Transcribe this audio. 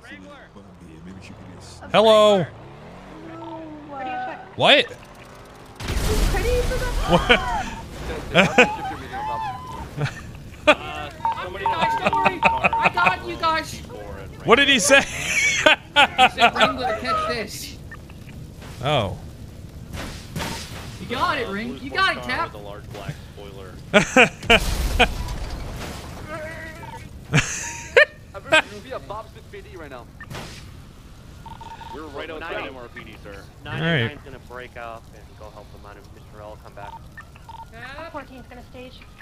Hello. What? What? I got you guys. What did he say? He said Wrangler to catch this. Oh. You got it, Ring. You got it, Cap. The large black spoiler. We're at Bob's PD right now. We're right outside MRPD, sir. 99's gonna break up and go help them out, and Mr. L come back. 14's gonna stage.